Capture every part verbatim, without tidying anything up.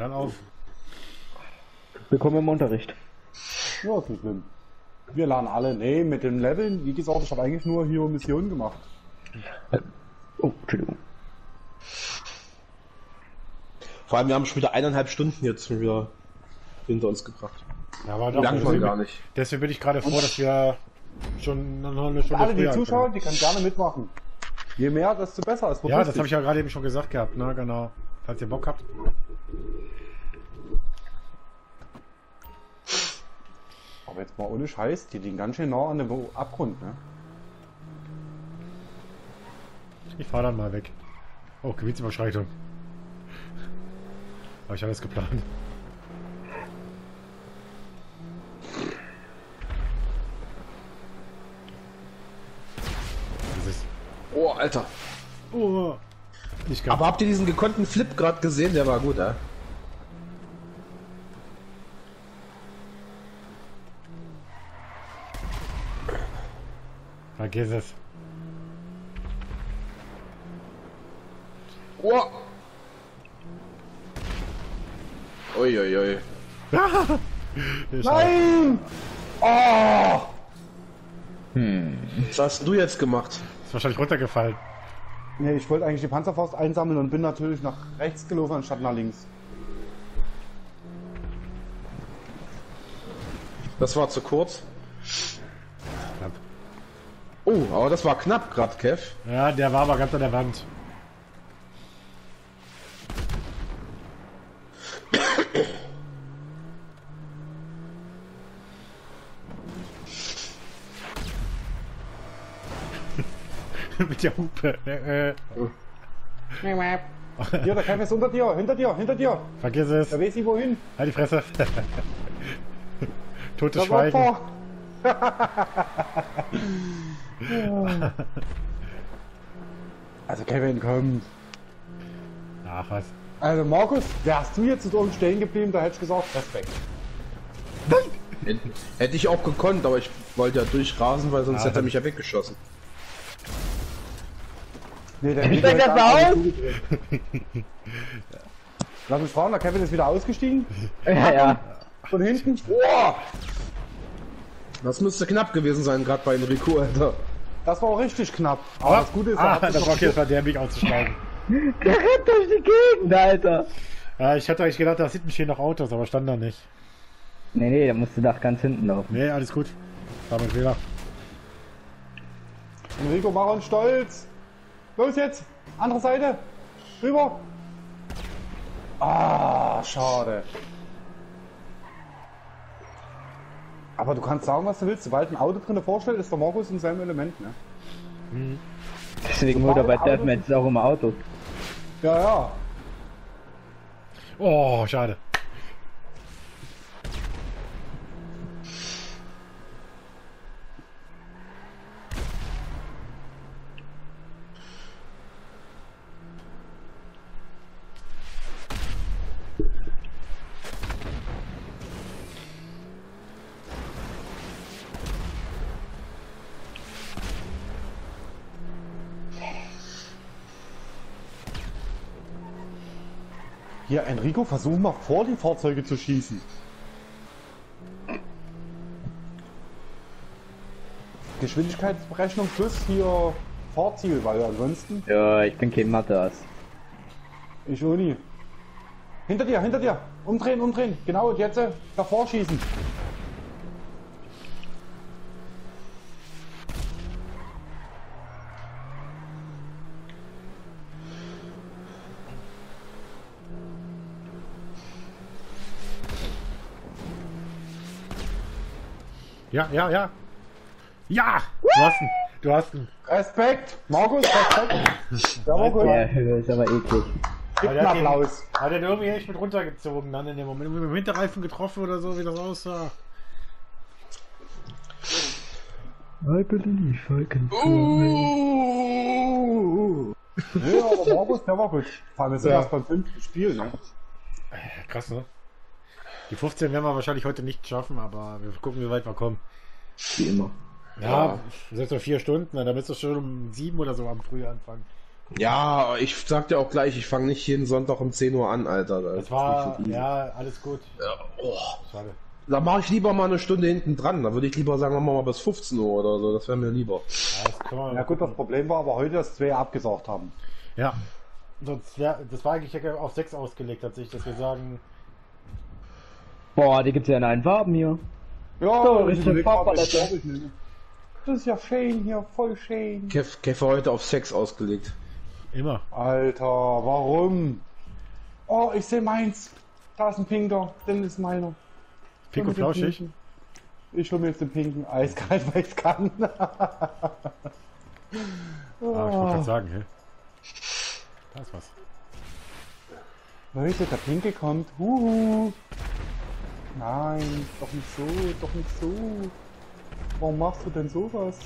dann auf. Willkommen im Unterricht. Ja, ist nicht schlimm. Wir lernen alle. Nee, mit dem Leveln, wie gesagt, ich habe eigentlich nur hier Missionen gemacht. Oh, Entschuldigung. Vor allem, wir haben schon wieder eineinhalb Stunden jetzt schon wieder hinter uns gebracht. Ja, aber doch, Langt man deswegen, gar nicht. deswegen bin ich gerade froh, dass wir schon noch eine Stunde Alle, die früher zuschauen, anfangen. die können gerne mitmachen. Je mehr, desto besser. Es wird Ja, das lustig. habe ich ja gerade eben schon gesagt gehabt, ne, genau. Falls ihr Bock habt. Aber jetzt mal ohne Scheiß, die liegen ganz schön nah an dem Abgrund, ne? Ich fahre dann mal weg. Oh, Gebietsüberschreitung. Habe ich alles geplant. Das ist... Oh, Alter. Oh, nicht ganz. Aber habt ihr diesen gekonnten Flip gerade gesehen? Der war gut, ja? Vergiss es. Oh! Uiuiui. Nein! Oh! Hm. Was hast du jetzt gemacht? Ist wahrscheinlich runtergefallen. Nee, ich wollte eigentlich die Panzerfaust einsammeln und bin natürlich nach rechts gelaufen anstatt nach links. Das war zu kurz. Knapp. Oh, aber das war knapp gerade, Kev. Ja, der war aber ganz an der Wand. Mit der Hupe. Äh, äh. Hier, der Kevin ist unter dir, hinter dir, hinter dir. Vergiss es. Da weiß ich wohin. Halt die Fresse. Totes Das Schweigen. Opfer. Also Kevin, komm. Ach was. Also Markus, wärst du jetzt oben stehen geblieben, da hätte ich gesagt, Respekt. Hätte ich auch gekonnt, aber ich wollte ja durchrasen, weil sonst Ah, hätte er dann- mich ja weggeschossen. Nee, der Steig Rico das hat mal alles aus! zugedreht. Lass mich fragen, der Kevin ist wieder ausgestiegen. Ja, ja. Von hinten. Boah! Das müsste knapp gewesen sein, gerade bei Enrico, Alter. Das war auch richtig knapp. Aber das Gute ist, er ah, hat sich das noch war okay, das war der Weg auszusteigen. Der rennt durch die Gegend, Alter. Ja, ich hatte eigentlich gedacht, da hinten stehen noch Autos, aber stand da nicht. Nee, nee, da musst du nach ganz hinten laufen. Nee, alles gut. War mein Fehler. Enrico, mach uns stolz. Los jetzt, andere Seite. Rüber. Ah, schade. Aber du kannst sagen, was du willst. Sobald ein Auto drin vorstellt, ist der Markus in seinem Element, ne? Deswegen holt er bei Deathmatch auch immer Autos. Ja, ja. Oh, schade. Hier, Enrico, versuch mal vor die Fahrzeuge zu schießen. Geschwindigkeitsberechnung plus hier Fahrziel, weil ansonsten Ja, ich bin kein Mathe-Ass. ich auch nie. Hinter dir, hinter dir! Umdrehen, umdrehen! Genau, und jetzt äh, davor schießen! Ja, ja, ja. Ja! Du hast ihn. Du hast ihn. Respekt! Markus, Respekt! Der war gut. Der Höhe ist aber eklig. Gib einen der hat ihn- Applaus. Hat er den irgendwie echt mit runtergezogen dann in dem Moment. Mit dem Hinterreifen getroffen oder so, wie das aussah. I believe I can fly. Ja, aber Markus, der war gut. Vor allem ist er Ja. erst beim fünften Spiel, ne? Krass, ne? Die fünfzehn werden wir wahrscheinlich heute nicht schaffen, aber wir gucken, wie weit wir kommen. Wie immer. Ja, selbst noch vier Stunden, dann müsstest du schon um sieben oder so am Früh anfangen. Ja, ich sag dir auch gleich, ich fange nicht jeden Sonntag um zehn Uhr an, Alter. Das, Das ist war, nicht so easy. ja, alles gut. Ja, oh. Schade. Da mache ich lieber mal eine Stunde hinten dran. Da würde ich lieber sagen, machen wir mal bis fünfzehn Uhr oder so. Das wäre mir lieber. Ja, das können wir mal Ja gut, das gucken. Problem war aber heute, dass wir abgesagt haben. Ja. Sonst wär, das war eigentlich ja auf sechs ausgelegt, tatsächlich, dass wir sagen, Boah, die gibt's ja in allen Farben hier. Ja, So, ich ist überleg eine mal, was Farbpalette. ich nehme. Das ist ja schön hier, voll schön. Kev, Kev war heute auf Sex ausgelegt. immer. Alter, warum? Oh, ich sehe meins. Da ist ein Pinker, denn ist meiner. Pink und Hol mir den flauschig. Pinken. Ich hol mir jetzt den Pinken. Eiskalt, weil ich's kann. Ah, ich wollte gerade sagen, hä? Da ist was. Leute, der Pinke kommt. Huhu. Nein, doch nicht so, doch nicht so. Warum machst du denn sowas?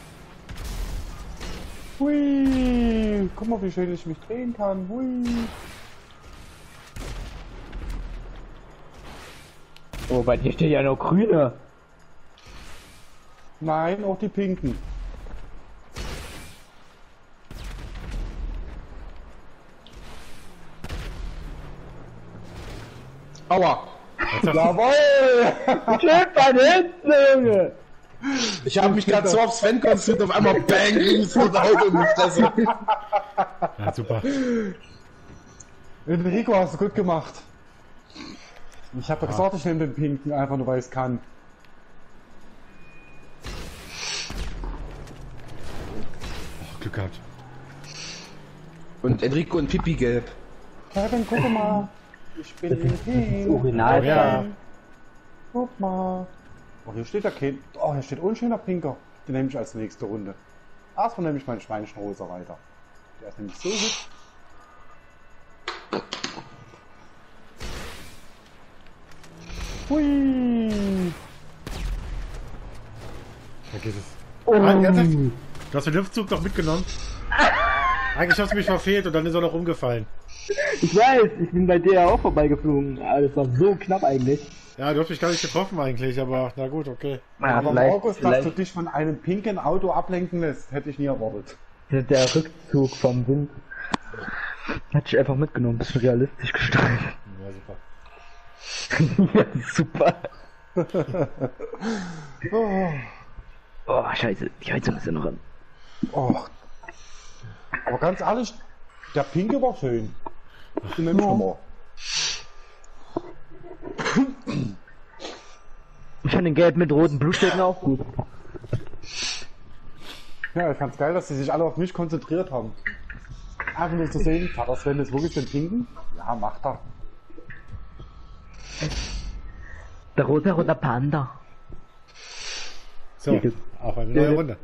Hui. Guck mal, wie schön ich mich drehen kann. Hui. Oh, bei dir steht ja noch grüne. Nein, auch die Pinken. Aua! Jawohl! Schön bei den Hinten, Junge. Ich habe mich gerade so auf Sven konzentriert, auf einmal bang, links und Auto in die Fresse. Ja, super. Enrico, hast du gut gemacht. Ich habe gesagt, ich nehme den Pinken, einfach nur weil ich es kann. Oh, Glück gehabt. Und Enrico und Pipi gelb. Kevin, guck mal. Ich bin in Pink. Original. Ja. Guck mal. Oh, hier steht der Kind. Oh, hier steht unschöner Pinker. Den nehme ich als nächste Runde. Erstmal nehme ich meinen Schweinchenrosa weiter. Der ist nämlich so hübsch. Hui. Da geht es. Oh. Ah, ernsthaft? Du hast den Luftzug doch mitgenommen. Eigentlich hast du mich verfehlt und dann ist er noch umgefallen. Ich weiß, ich bin bei dir ja auch vorbeigeflogen. Aber das war so knapp eigentlich. Ja, du hast mich gar nicht getroffen eigentlich, aber na gut, okay. Ja, Aber vielleicht, Markus, dass vielleicht du dich von einem pinken Auto ablenken lässt, hätte ich nie erwartet. ist der Rückzug vom Wind. Hat ich einfach mitgenommen, bisschen realistisch gestaltet. Ja, super. Ja, super. Oh. Oh, scheiße, die Heizung ist ja noch an. Oh. Aber ganz ehrlich, der Pinke war schön. Den nehme ich schon mal. Ich fand den Gelb mit roten Blutstäben auch gut. Ja, ich fand's geil, dass sie sich alle auf mich konzentriert haben. Einfach nur zu sehen, hat das Sven jetzt wirklich den Pinken? Ja, macht er. Der rote roter Panda. So, auf eine neue Runde.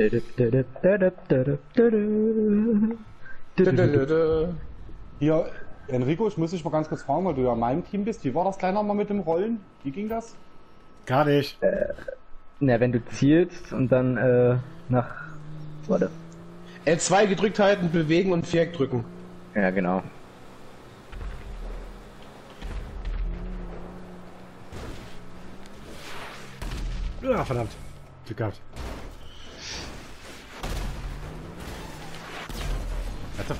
Hier, Enrico, ich muss dich mal ganz kurz fragen, weil du ja in meinem Team bist. Wie war das gleich nochmal mit dem Rollen? Wie ging das? Gar nicht. Na, wenn du zielst und dann äh, nach... Warte. L zwei gedrückt halten, bewegen und Viereck drücken. Ja, genau. Ja, verdammt. Glück gehabt. Ernsthaft?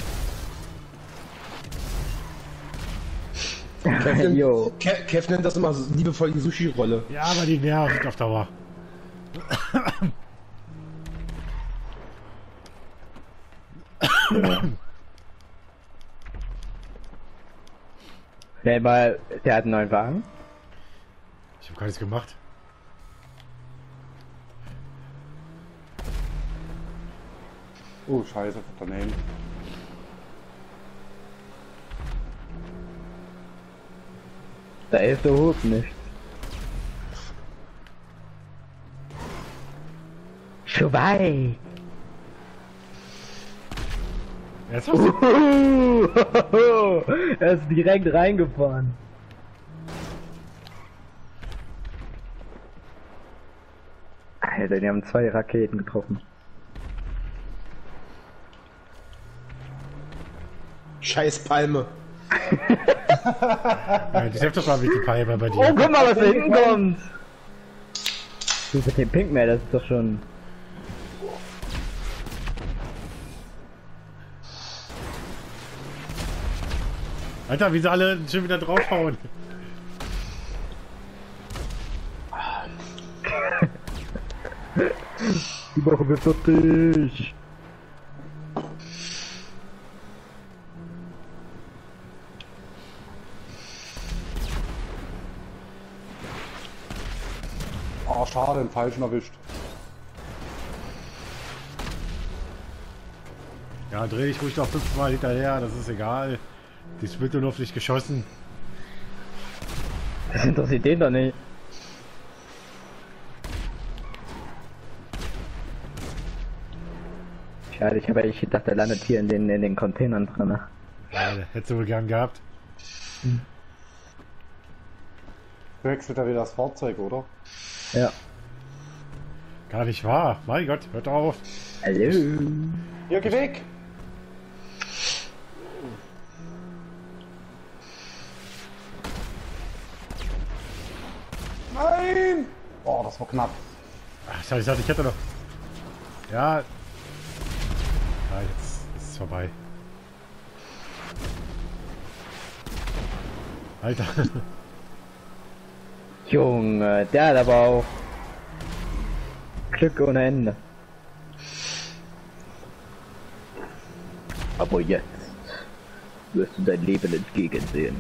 Kev nennt, Jo. Kev, Kev nennt das immer so liebevoll die Sushi-Rolle. Ja, aber die nervt auf Dauer. Der, mal, der hat einen neuen Wagen. Ich habe gar nichts gemacht. Oh, scheiße, daneben. Da ist der Hut nicht. Vorbei. Ernsthaft? Er ist direkt reingefahren. Alter, die haben zwei Raketen getroffen. Scheiß Palme. Ja, die trifft doch mal mit die Palme bei Oh, dir. guck mal, was da hinten kommt! Du mit dem Pink mehr, das ist doch schon... Alter, wie sie alle schon wieder draufhauen. Die machen wir fertig. Oh, schade, den falschen erwischt. Ja, dreh dich ruhig doch fünfmal hinterher, das ist egal. Die wird nur auf dich geschossen. Das interessiert den doch nicht. Schade, ich habe eigentlich gedacht, der landet hier in den, in den Containern drin. Ja, hättest du wohl gern gehabt. Wechselt er wieder das Fahrzeug, oder? Ja. Gar nicht wahr. Mein Gott, hört auf. Hallo. Hier, geh weg! Nein! Oh, das war knapp. Ach, scheiße, ich dachte, ich hätte noch. Ja. Ja, jetzt ist es vorbei. Alter. Junge, der hat aber auch Glück ohne Ende. Aber jetzt wirst du dein Leben entgegensehen.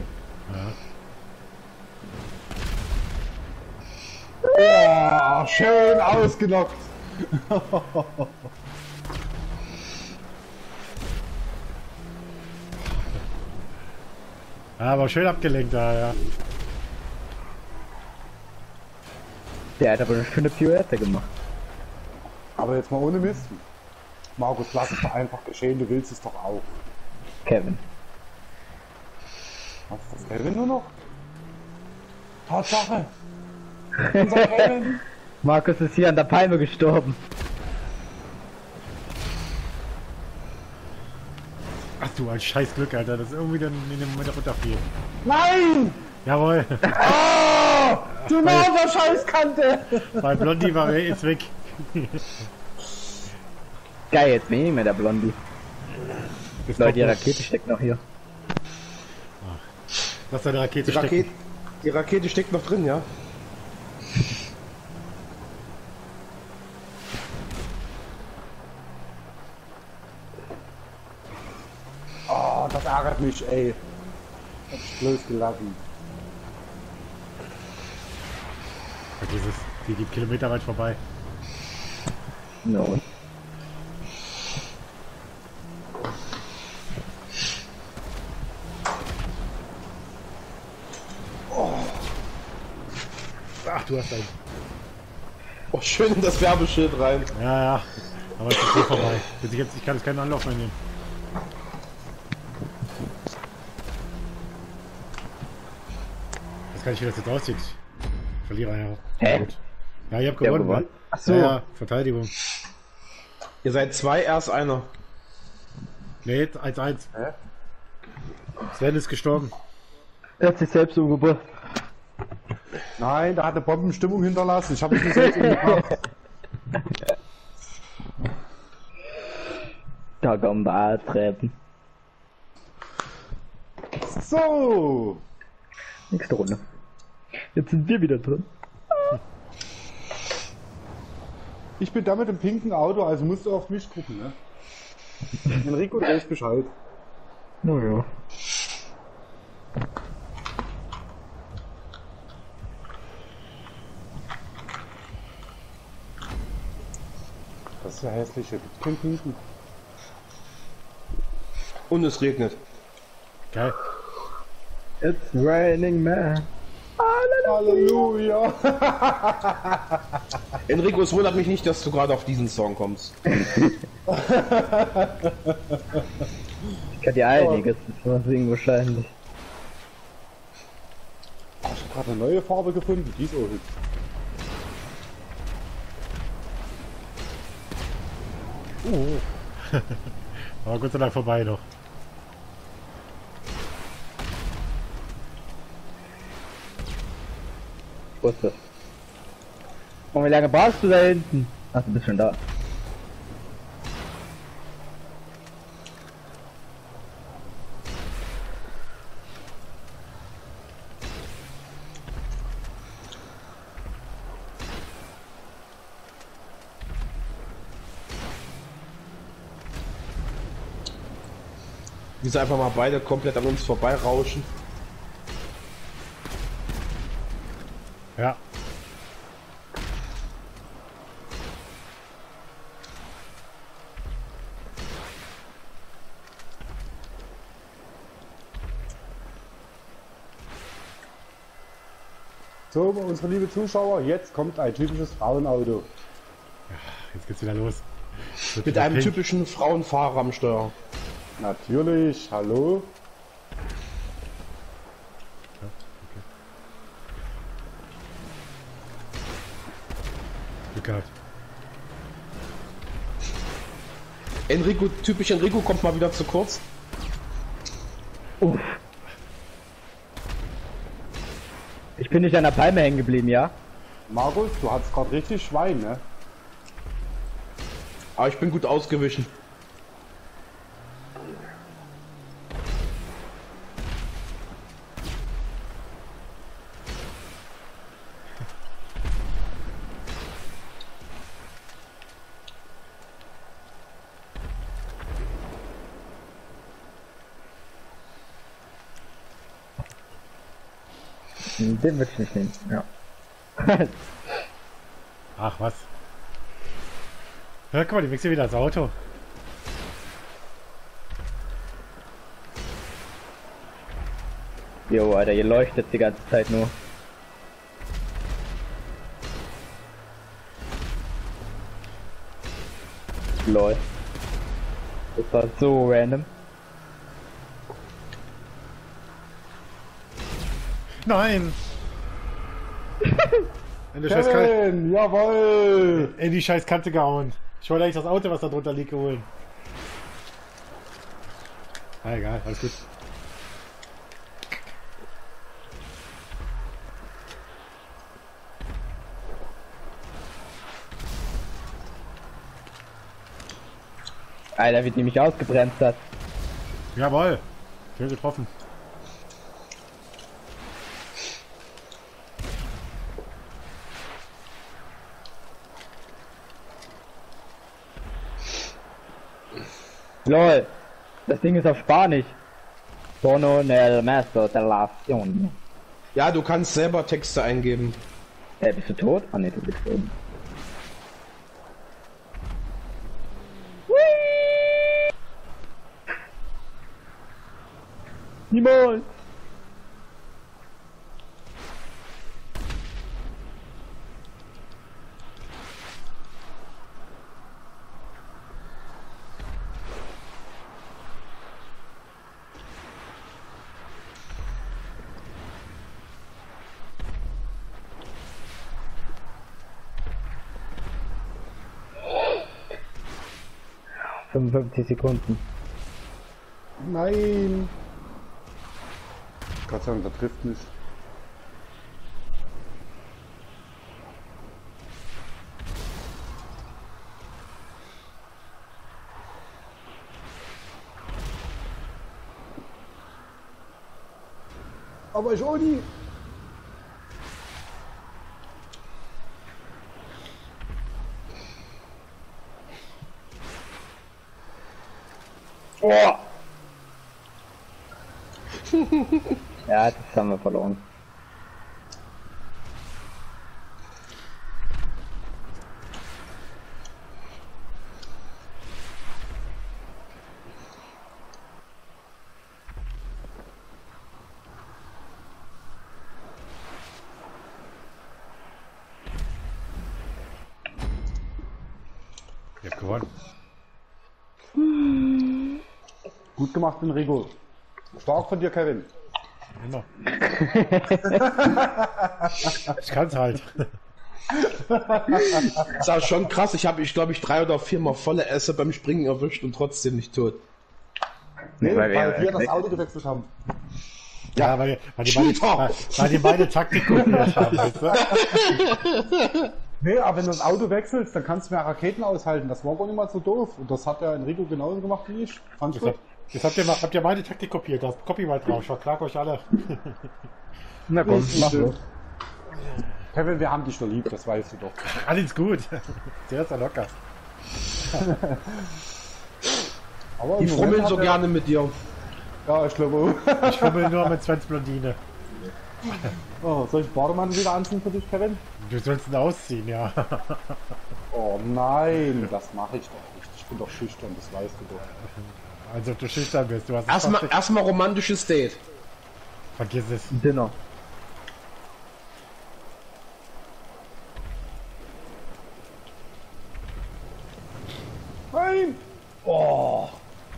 Ja. Oh, schön ausgenockt. Ja, aber schön abgelenkt da, ja. Der hat aber eine schöne Pirouette gemacht. Aber jetzt mal ohne Mist. Markus, lass es doch einfach geschehen, du willst es doch auch. Kevin. Was ist das, Kevin nur noch? Tatsache! Unser Kevin! Markus ist hier an der Palme gestorben. Ach du, ein scheiß Glück, Alter, das irgendwie dann in dem Moment runterfiel. Nein! Jawohl. Oh! Du Nase Scheißkante! Mein Blondie war jetzt weg. Geil, jetzt bin ich nicht mehr der Blondie. Jetzt Leute, die kommt Rakete steckt noch hier. noch- Lass deine Rakete Die stecken. Rakete, die Rakete steckt noch drin, ja? Oh, das ärgert mich, ey. Hab ich bloß gelassen. Vergiss es. Die geht kilometerweit vorbei. No. Ach, du hast einen. Oh, schön in das Werbeschild rein. Ja, ja. Aber es ist so vorbei. Jetzt, jetzt, ich kann jetzt keinen Anlauf mehr nehmen. Das kann ich, wie das jetzt aussieht. Verlierer, ja. Hä? Gut. Ja, ihr habt Der gewonnen, gewonnen? ne? Ach so. Ja, ja, Verteidigung. Ihr seid zwei, erst einer. Nee, jetzt eins eins. Hä? Sven ist gestorben. Er hat sich selbst umgebracht. Nein, da hat eine Bombenstimmung hinterlassen. Ich habe mich nicht selbst umgebracht. Da kommen wir treten. So! Nächste Runde. Jetzt sind wir wieder drin. Ich bin da mit dem pinken Auto, also musst du auf mich gucken, ne? Enrico, der ist Bescheid. Naja. Das ist ja hässlich, hier gibt's keinen pinken. Und es regnet. Geil. It's raining man. Halleluja! Enrico, es wundert mich nicht, dass du gerade auf diesen Song kommst. Ich kann dir einiges singen wahrscheinlich. Ich habe gerade eine neue Farbe gefunden, die ist auch hübsch. Uh. Aber Gott sei Dank vorbei noch. Wo ist das? Und wie lange brauchst du da hinten? Ach, du bist schon da. Die sie einfach mal beide komplett an uns vorbeirauschen. Ja. So, unsere liebe Zuschauer, jetzt kommt ein typisches Frauenauto. Jetzt geht's wieder los. Wird Mit wieder einem pink. typischen Frauenfahrer am Steuer. Natürlich, hallo. Ja, okay. Glück gehabt. Enrico, typisch Enrico kommt mal wieder zu kurz. Uff. Ich bin nicht an der Palme hängen geblieben, ja? Markus, du hattest gerade richtig Schwein, ne? Aber ich bin gut ausgewichen. Den würde ich nicht nehmen, ja. Ach was. Ja, guck mal, die wechseln wieder das Auto. Jo, Alter, ihr leuchtet die ganze Zeit nur. Lol. Das war so random. Nein! In die scheiß Kante, Kevin, jawohl! in die scheiß Kante gehauen. Ich wollte eigentlich das Auto, was da drunter liegt, holen. Na egal, alles gut. Alter, wie die mich ausgebremst hat. Jawohl. Schön getroffen. Lol. Das Ding ist auf Spanisch. Tono nel mesto de la acción. Ja, du kannst selber Texte eingeben. Äh, bist du tot? Ah ne, du bist oben. Niemals! fünfundfünfzig Sekunden. Nein! Gott sei Dank, der trifft nicht. Aber ich auch nie. Oh! Ja, das haben wir verloren. Ihr habt gewonnen. Gut gemacht, Enrico. Stark von dir, Kevin. Immer. Ich kann's halt. Das war schon krass. Ich habe, ich glaube, ich drei oder viermal volle Esse beim Springen erwischt und trotzdem nicht tot. Nee, Weil weil, wir- wir das Auto gewechselt haben. Ja, weil, weil, die beide, Cheater! weil, weil die beide Taktik kopiert haben, weißt du? Nee, aber wenn du das Auto wechselst, dann kannst du mehr Raketen aushalten. Das war gar nicht mal so doof. Und das hat der Enrico genauso gemacht wie ich. Fand's Das, gut. habt, das habt, ihr, mal- habt ihr meine Taktik kopiert, das Copyright drauf, ich verklag euch alle. Na komm, mach so. Kevin, wir haben dich doch lieb, das weißt du doch. Alles gut. Der ist ja locker. Aber Die im Moment frummeln hat so er- gerne mit dir. Ja, ich glaube auch. Ich fummel nur mit Svens Blondine. Oh, soll ich Bademann wieder anziehen für dich, Kevin? Du sollst ihn ausziehen, ja. Oh nein, das mache ich doch nicht. Ich bin doch schüchtern, das weißt du doch. Also ob du schüchtern bist, du hast es Erstmal fast- erstmal romantisches Date. Vergiss es. Dinner. Nein! Oh!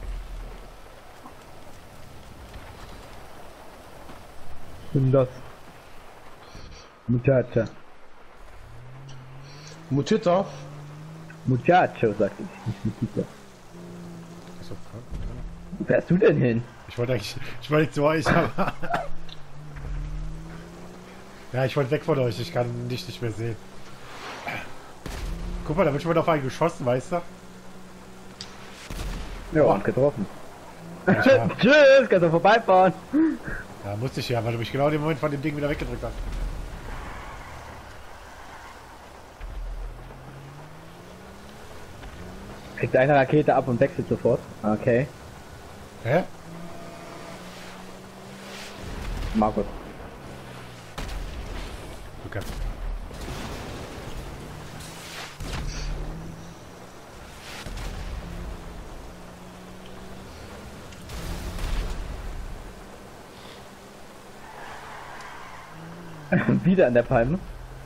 Und das. Muchacha. Mutita. Muchacho, sagt ich, nicht Mutita. Achso, Wo fährst du denn hin? ich wollte eigentlich, ich wollte zu euch, aber... Ja, ich wollte weg von euch, ich kann dich nicht mehr sehen. Guck mal, da wird schon wieder auf einen geschossen, weißt du? Ja, Boah. und getroffen. Ja, Tschüss, kannst du vorbeifahren. ja, musste ich ja, weil du mich genau in dem Moment von dem Ding wieder weggedrückt hast. Kriegt eine Rakete ab und wechselt sofort. Okay. Hä? Markus. Du kannst. Wieder an der Palme.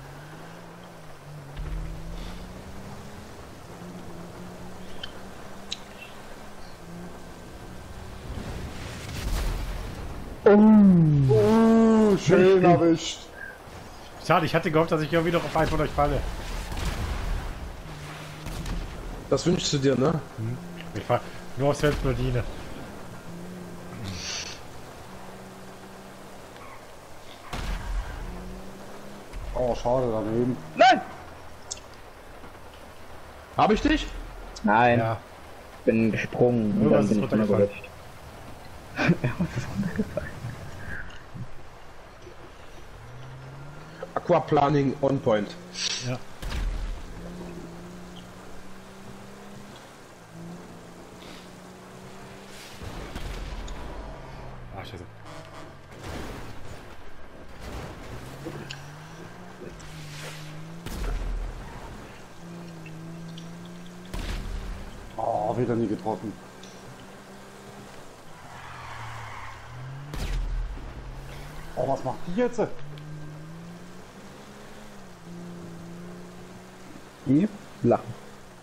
Oh, schön erwischt. Schade, ich hatte gehofft, dass ich irgendwie noch auf einen von euch falle. Das wünschst du dir, ne? Ich fahr nur auf Svens Blondine. Oh, schade daneben. Nein! Hab ich dich? Nein, Ja. ich bin gesprungen und Irgendwas dann bin ist ich runtergefallen. runtergerutscht. Ja, was ist runtergefallen? Aquaplaning on point. Ja. Ah, scheiße. Oh, wieder nie getroffen. Oh, was macht die jetzt? Die lachen.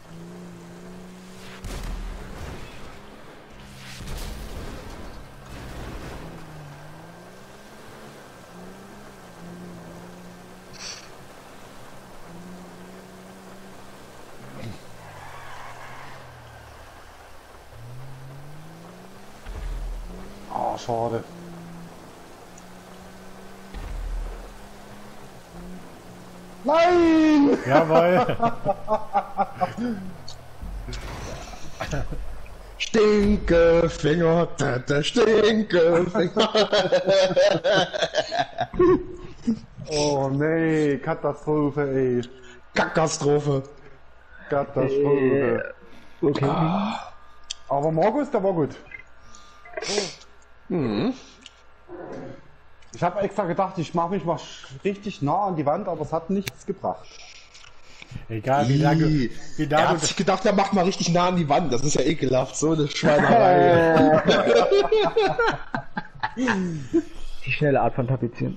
Oh, schade. Nein! Jawohl. Stinkefinger, der Stinkefinger. Oh nee, Katastrophe, ey. Katastrophe. Katastrophe. Okay. Aber Markus, der war gut. Hm. Ich habe extra gedacht, ich mache mich mal sch- richtig nah an die Wand, aber es hat nichts gebracht. Egal wie lange, wie Er lange hat sich gedacht, er macht mal richtig nah an die Wand. Das ist ja ekelhaft. So eine Schweinerei. Die schnelle Art von Tapezieren.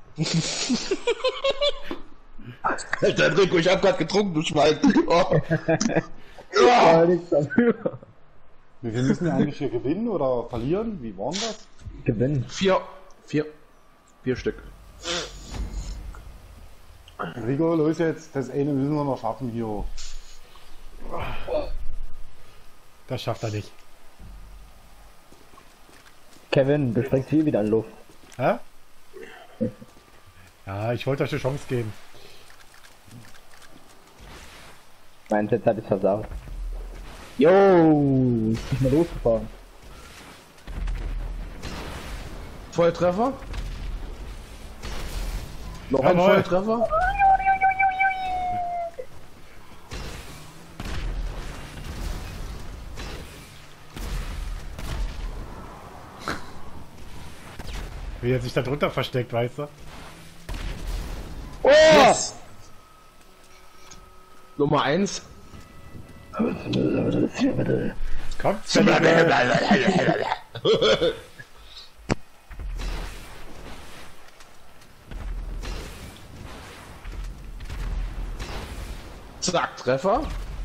Alter, Rico, ich hab grad getrunken, du Schwein. Oh. Ja, nichts dafür. Wir müssen ja eigentlich hier gewinnen oder verlieren. Wie war denn das? Gewinnen. Vier. Vier. Vier Stück. Rico, los jetzt. Das eine müssen wir noch schaffen hier. das schafft er nicht. Kevin, du springst hier wieder in Luft. Hä? Ja, ich wollte euch eine Chance geben. Mein Set hat es versaut. Jo, ist nicht mehr losgefahren. Volltreffer. Noch ein Jawohl. Volltreffer. Wie er sich da drunter versteckt, weißt du? Oh! Yes. Nummer eins. Kommt, Zack, Treffer.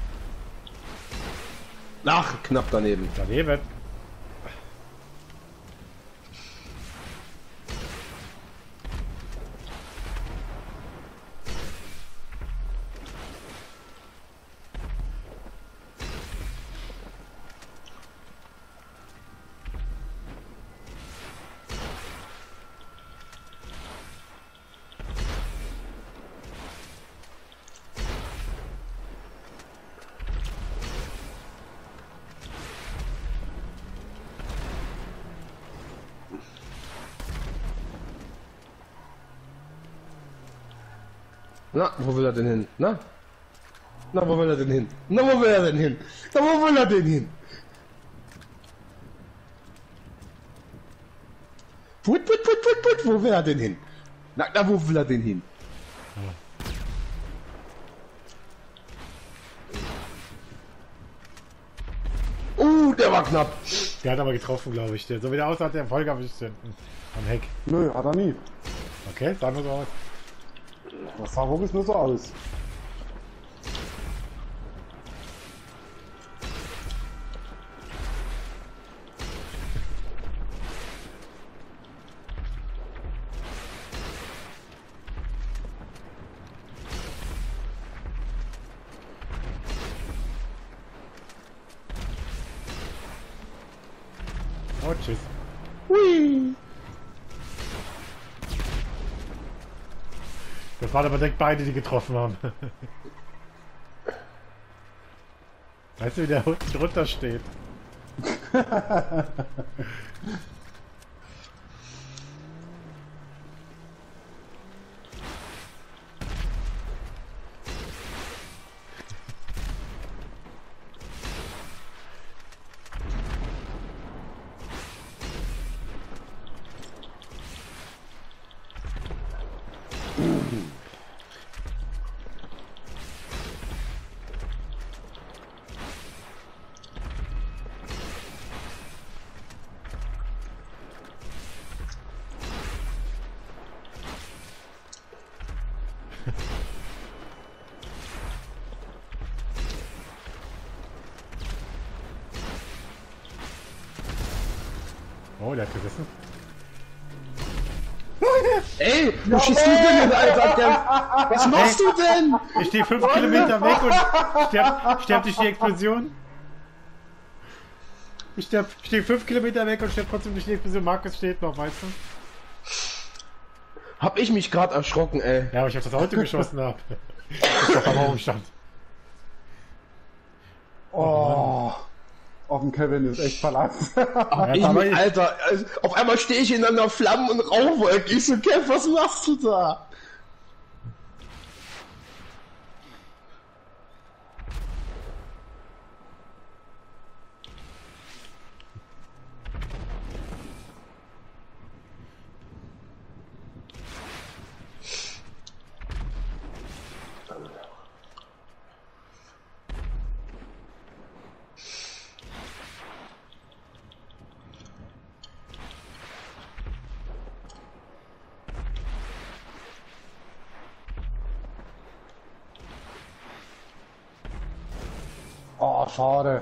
Ach, knapp daneben. daneben. Na, wo will er denn hin? Na? Na, wo will er denn hin? Na, wo will er denn hin? Na, wo will er denn hin? Put, put, put, put, put, wo will er denn hin? Na, na, wo will er denn hin? Uh, der war knapp. Der hat aber getroffen, glaube ich. Der, so wie der aussah, hat der Folge ein bisschen am Heck. Nö, hat er nie. Okay, sah nur so aus. Das sah wirklich nur so aus. Oh, tschüss. Hui. Das waren aber direkt beide, die getroffen haben. Weißt du, wie der unten drunter steht? Oh, der hat gerissen. Ey, wo schießt du denn hin, Alter? Der, was machst du denn? Ich stehe fünf Kilometer weg und sterb, sterb durch die Explosion. Ich sterb, stehe fünf Kilometer weg und sterb trotzdem durch die Explosion. Markus steht noch, weißt du? Hab ich mich gerade erschrocken, ey. Ja, aber ich hab das Auto geschossen hab. Ich hab am Raum stand. Oh. Auf dem Kevin ist echt verlassen. Ach, ich mich, Alter, also, auf einmal stehe ich in einer Flammen- und Rauchwolke. Ich so, Kev, was machst du da? Oh, schade.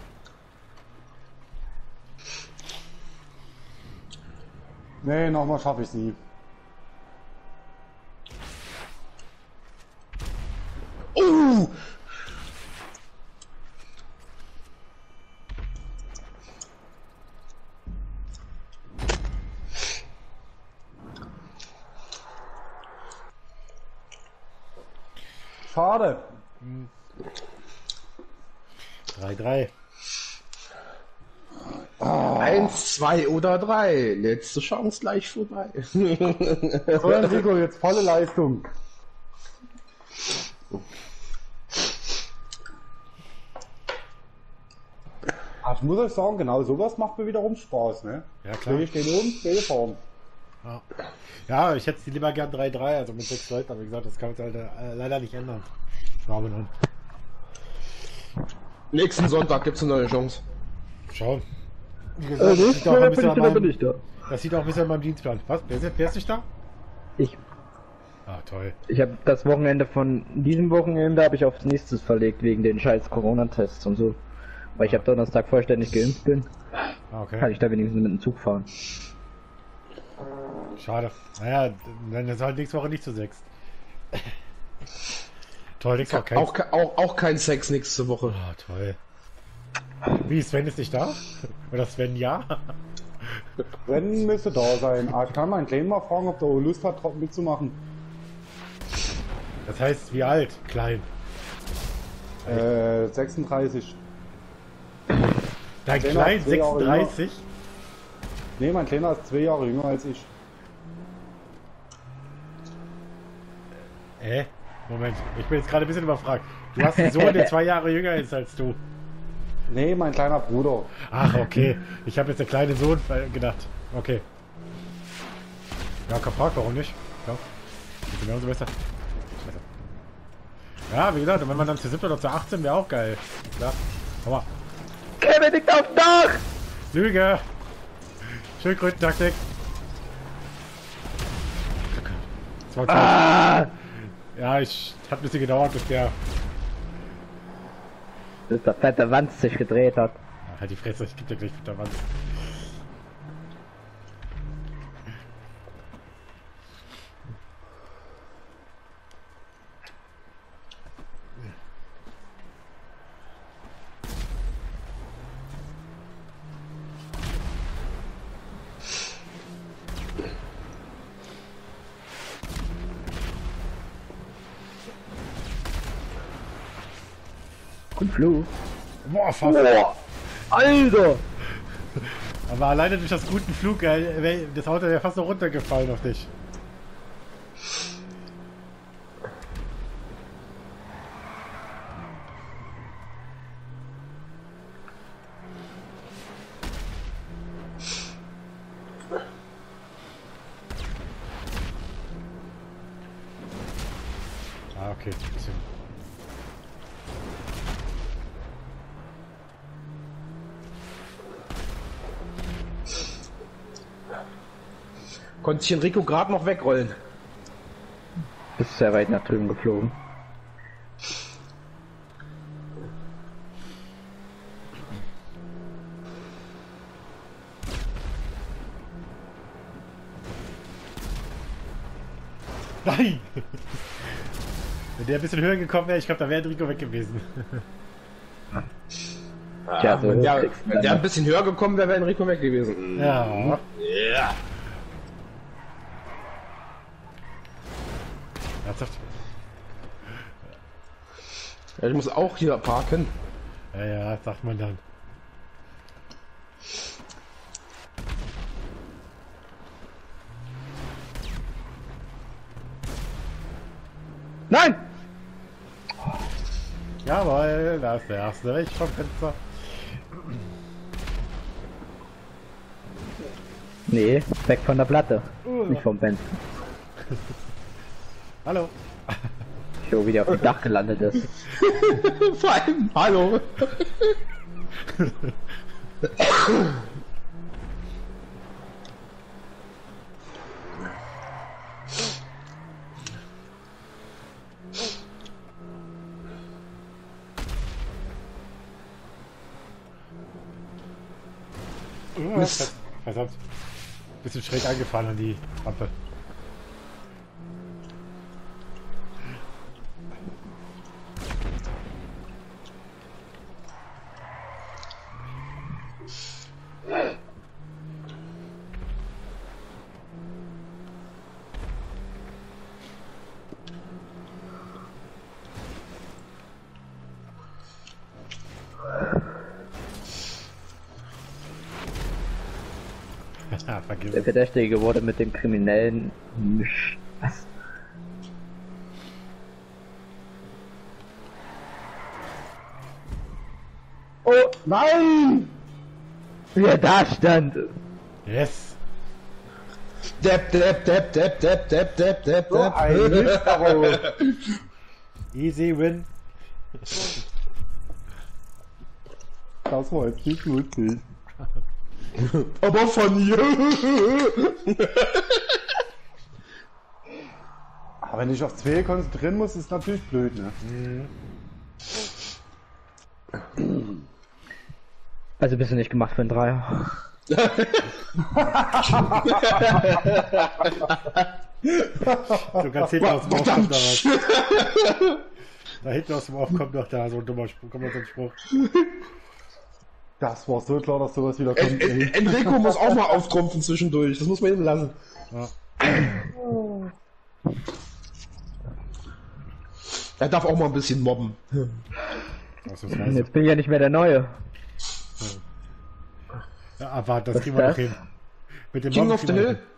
Nee, nochmal schaffe ich es nie. Uh! Schade. drei drei. Eins, zwei oder drei. Letzte Chance gleich vorbei. So, Enrico, jetzt volle Leistung. Ah, ich muss euch sagen, genau sowas macht mir wiederum Spaß, ne? Ja, klar. Ich stehe oben, stehe vorn. Ja. Ja, ich hätte sie lieber gern drei drei, also mit sechs Leuten, aber wie gesagt, das kann man halt äh, leider nicht ändern. Schauen wir dann. Nächsten Sonntag gibt's eine neue Chance. Schauen. Wie Äh, gesagt, das nicht, sieht auch ein bin bisschen ich an da, bin meinem, ich da. das sieht auch ein bisschen an meinem Dienstplan. Was? Wer ist, wer ist nicht da? Ich. Ah, toll. Ich habe das Wochenende von diesem Wochenende habe ich aufs nächstes verlegt wegen den scheiß Corona-Tests und so. Weil ich ab Donnerstag vollständig geimpft bin, Ah, okay. kann ich da wenigstens mit dem Zug fahren. Schade. Naja, dann ist halt nächste Woche nicht zu sechs. Toll, nächste Woche kein... Auch, ke- auch, auch kein Sex nächste Woche. Ah, toll. Wie, Sven ist nicht da? Oder Sven ja? Sven müsste da sein. Ah, ich kann meinen Kleinen mal fragen, ob der auch Lust hat, trotzdem mitzumachen. Das heißt, wie alt? Klein. Äh, sechsunddreißig. Dein Kleiner, Klein, zwei Jahre sechsunddreißig? Ne, mein Kleiner ist zwei Jahre jünger als ich. Äh? Moment, ich bin jetzt gerade ein bisschen überfragt. Du hast einen Sohn, der zwei Jahre jünger ist als du. Nee, mein kleiner Bruder. Ach, okay. Ich habe jetzt der kleine Sohn äh, gedacht. Okay. Ja, Kaprak, warum nicht? Ja. Umso mehr, umso besser. Scheiße. Ja, wie gesagt, wenn man dann zu siebzehn oder zu achtzehn wäre auch geil. Ja, komm mal. Kevin liegt auf dem Dach! Lüge! Schildkröten-Taktik. Das war Ah! Ja, ich hat ein bisschen gedauert, bis der. Bis der fette Wanz sich gedreht hat. Ja, halt die Fresse, ich geb dir gleich mit der Wand. Und Fluch. Boah, fast. Boah! Alter! Aber alleine durch das guten Flug, äh, wär- das Auto wäre fast noch runtergefallen auf dich. Ah, okay. Bisschen. Konnte ich Enrico gerade noch wegrollen. Ist sehr weit nach drüben geflogen. Nein! Wenn der ein bisschen höher gekommen wäre, ich glaube, da wäre Enrico weg gewesen. Tja, so wenn, der, kriegst du wenn der dann ein bisschen höher gekommen wäre, wäre Enrico weg gewesen. Ja. Ja. Ernsthaft? Ja, ich muss auch hier parken. Ja, ja, sagt man dann. Nein! Jawohl, da ist der erste weg vom Fenster. Nee, weg von der Platte. Nicht vom Fenster. Hallo. So wie der auf dem Dach gelandet ist. Vor allem, hallo. Mist. Verdammt. Bisschen schräg angefahren an die Rampe. Vergiss Der es. Verdächtige wurde mit dem Kriminellen... Misch- Was? Oh, nein! Wie er da stand! Yes. Depp, Depp, Depp, Depp, Depp, Depp, Depp, Depp, So ein Mist, aber Easy win. das war jetzt nicht lustig. Aber von hier. Aber wenn ich auf zwei konzentrieren muss, ist natürlich blöd, ne? Also bist du nicht gemacht für einen Dreier. Du kannst hinten aus dem Off kommt da was. Da hinten aus dem Off kommt noch da so ein dummer Spruch, kommt noch so ein Spruch. Das war so klar, dass sowas wieder kommt. En En Enrico muss auch mal auftrumpfen zwischendurch. Das muss man ihm lassen. Ja. Er darf auch mal ein bisschen mobben. Also, das weiß ich. Jetzt bin ich ja nicht mehr der Neue. Ja, aber das Was kriegen wir ist noch hin. Mit dem King Mobben of the kriegen wir noch Hill. hin.